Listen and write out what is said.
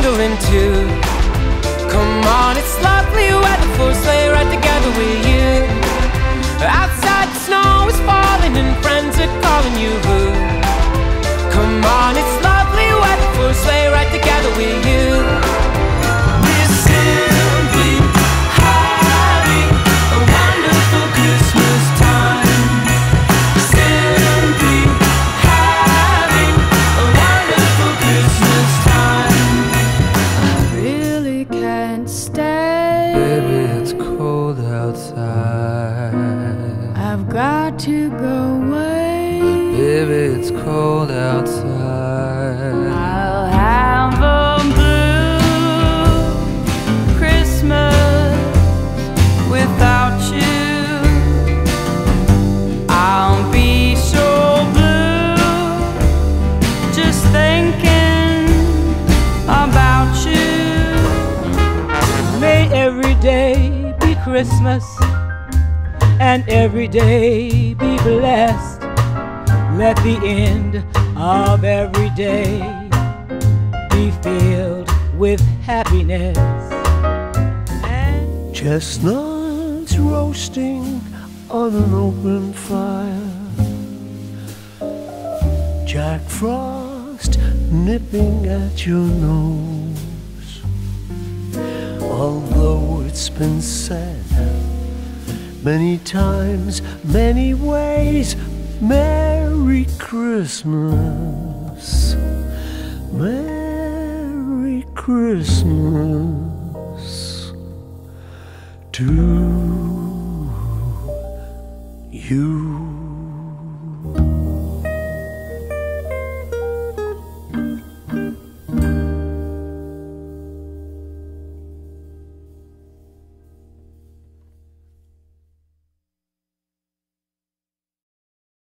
mingling too. Come on, it's lovely weather for a sleigh ride together with you. Outside the snow is falling and friends are calling you. Come on, it's lovely weather for a sleigh ride together with you. We're simply having a wonderful Christmas time. Simply having a wonderful Christmas time. I really can't stay. Baby, it's cold outside. I've got to go away. Baby, it's cold outside. I'll have a blue Christmas without you. I'll be so blue just thinking about you. May every day be Christmas and every day be blessed. Let the end of every day be filled with happiness. Chestnuts roasting on an open fire, Jack Frost nipping at your nose. Although it's been said many times, many ways, Merry Christmas, Merry Christmas to you.